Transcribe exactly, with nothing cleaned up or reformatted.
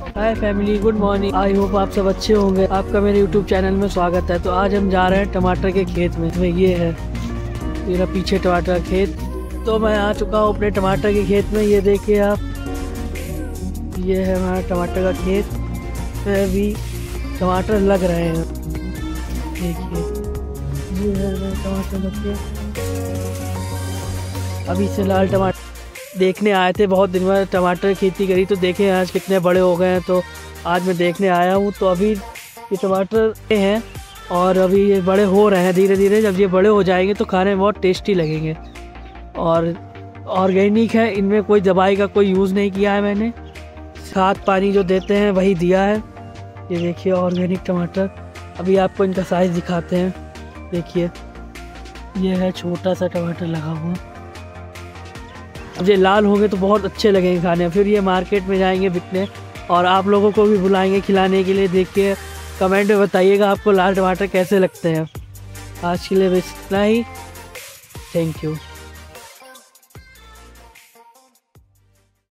Hi family, good morning. I hope आप सब अच्छे होंगे। आपका मेरे यूट्यूब चैनल में स्वागत है। तो आज हम जा रहे हैं टमाटर के खेत में। तो ये है मेरा पीछे टमाटर का खेत। तो मैं आ चुका हूँ अपने टमाटर के खेत में। ये देखिए आप, ये है हमारा टमाटर का खेत में। अभी टमाटर लग रहे हैं, देखिए ये है टमाटर का खेत। अभी से लाल टमाटर देखने आए थे, बहुत दिन में टमाटर खेती करी तो देखे आज कितने बड़े हो गए हैं। तो आज मैं देखने आया हूँ। तो अभी ये टमाटर हैं और अभी ये बड़े हो रहे हैं धीरे धीरे। जब ये बड़े हो जाएंगे तो खाने में बहुत टेस्टी लगेंगे। और ऑर्गेनिक है, इनमें कोई दवाई का कोई यूज़ नहीं किया है मैंने। खाद पानी जो देते हैं वही दिया है। ये देखिए ऑर्गेनिक टमाटर। अभी आपको इनका साइज़ दिखाते हैं। देखिए ये है छोटा सा टमाटर लगा हुआ। अब ये लाल होंगे तो बहुत अच्छे लगेंगे खाने। फिर ये मार्केट में जाएंगे बिकने और आप लोगों को भी बुलाएंगे खिलाने के लिए। देखिए कमेंट में बताइएगा आपको लाल टमाटर कैसे लगते हैं। आज के लिए बस इतना ही। Thank you.